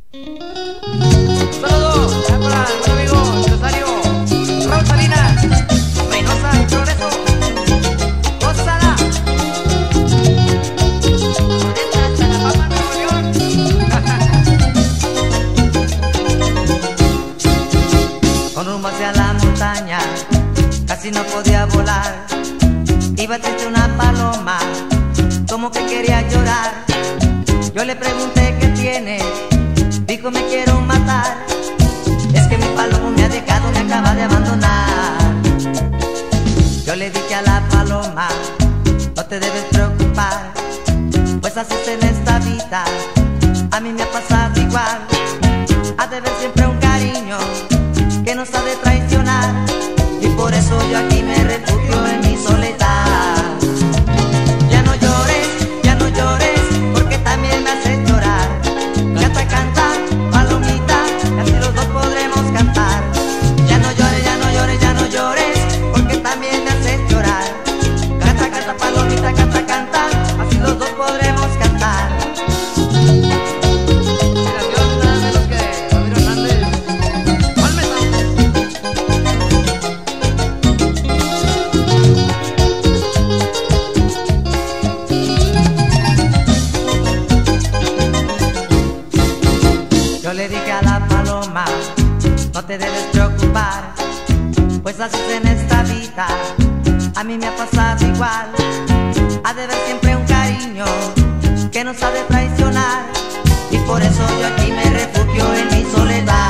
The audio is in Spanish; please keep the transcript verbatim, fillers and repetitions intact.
Saludos para buen amigo empresario Raúl Salinas, Reynosa, Progreso, Gózala. Esta hasta la Pampa, Nuevo León. Con rumbo hacia la montaña, casi no podía volar. Iba triste una paloma, como que quería llorar. Yo le pregunté qué tiene, dijo me quiero matar. Es que mi paloma me ha dejado, me acaba de abandonar. Yo le dije a la paloma, no te debes preocupar, pues así es en esta vida, a mí me ha pasado igual. Ha de haber siempre un cariño que nos ha de traicionar, y por eso yo aquí me refugio en mi soledad. Ya no llores, ya no llores, porque también me haces llorar. Canta, canta, palomita, y así los dos podremos cantar. Ya no llores, ya no llores, ya no llores, porque también me haces llorar. Canta, canta, palomita, canta, canta, así los dos podremos cantar. Yo le dije a la paloma, no te debes preocupar, pues así es en esta vida, a mí me ha pasado igual. Ha de haber siempre un cariño que nos ha de traicionar, y por eso yo aquí me refugio en mi soledad.